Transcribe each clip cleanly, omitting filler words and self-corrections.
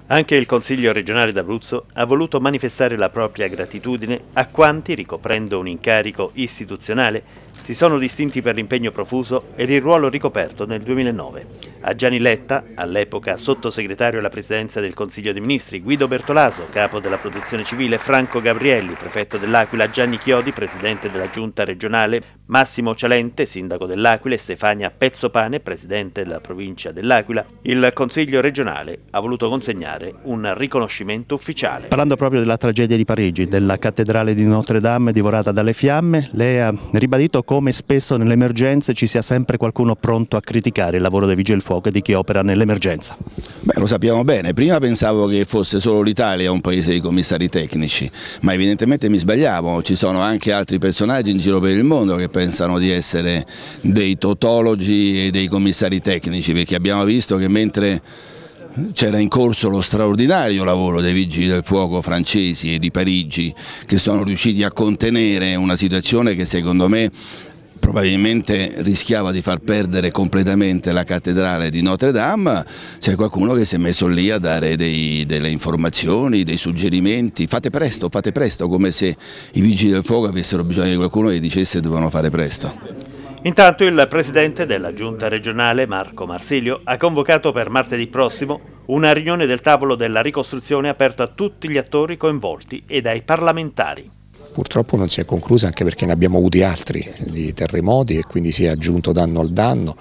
Anche il Consiglio regionale d'Abruzzo ha voluto manifestare la propria gratitudine a quanti, ricoprendo un incarico istituzionale, si sono distinti per l'impegno profuso ed il ruolo ricoperto nel 2009. A Gianni Letta, all'epoca sottosegretario alla presidenza del Consiglio dei Ministri, Guido Bertolaso, capo della Protezione Civile, Franco Gabrielli, prefetto dell'Aquila, Gianni Chiodi, presidente della Giunta regionale, Massimo Cialente, sindaco dell'Aquila, e Stefania Pezzopane, presidente della provincia dell'Aquila, il Consiglio regionale ha voluto consegnare un riconoscimento ufficiale. Parlando proprio della tragedia di Parigi, della cattedrale di Notre Dame divorata dalle fiamme, lei ha ribadito come spesso nelle emergenze ci sia sempre qualcuno pronto a criticare il lavoro dei vigili del fuoco e di chi opera nell'emergenza. Beh, lo sappiamo bene, prima pensavo che fosse solo l'Italia un paese di commissari tecnici, ma evidentemente mi sbagliavo, ci sono anche altri personaggi in giro per il mondo che pensano di essere dei totologi e dei commissari tecnici, perché abbiamo visto che mentre c'era in corso lo straordinario lavoro dei vigili del fuoco francesi e di Parigi, che sono riusciti a contenere una situazione che secondo me probabilmente rischiava di far perdere completamente la cattedrale di Notre Dame, c'è qualcuno che si è messo lì a dare delle informazioni, dei suggerimenti, fate presto, come se i vigili del fuoco avessero bisogno di qualcuno che dicesse che dovevano fare presto. Intanto il presidente della Giunta regionale, Marco Marsilio, ha convocato per martedì prossimo una riunione del tavolo della ricostruzione aperta a tutti gli attori coinvolti ed ai parlamentari. Purtroppo non si è conclusa, anche perché ne abbiamo avuti altri di terremoti e quindi si è aggiunto danno al danno,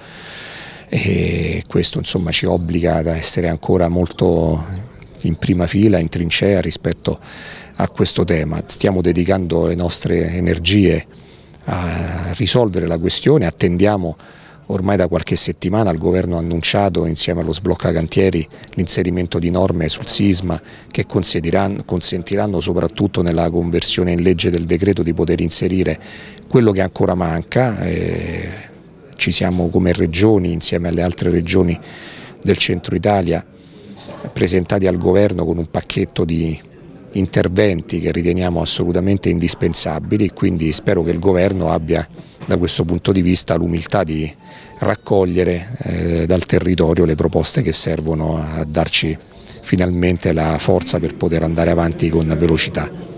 e questo insomma ci obbliga ad essere ancora molto in prima fila, in trincea rispetto a questo tema. Stiamo dedicando le nostre energie a risolvere la questione, attendiamo ormai da qualche settimana, il governo ha annunciato insieme allo sblocca cantieri l'inserimento di norme sul sisma che consentiranno soprattutto nella conversione in legge del decreto di poter inserire quello che ancora manca. Ci siamo come regioni, insieme alle altre regioni del centro Italia, presentati al governo con un pacchetto di interventi che riteniamo assolutamente indispensabili, quindi spero che il governo abbia da questo punto di vista l'umiltà di raccogliere dal territorio le proposte che servono a darci finalmente la forza per poter andare avanti con velocità.